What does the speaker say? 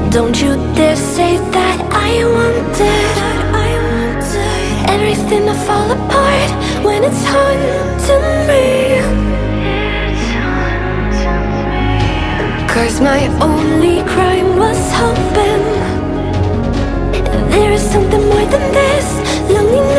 Don't you dare say that I wanted everything to fall apart when it's haunting me. 'Cause my only crime was hoping there is something more than this loneliness.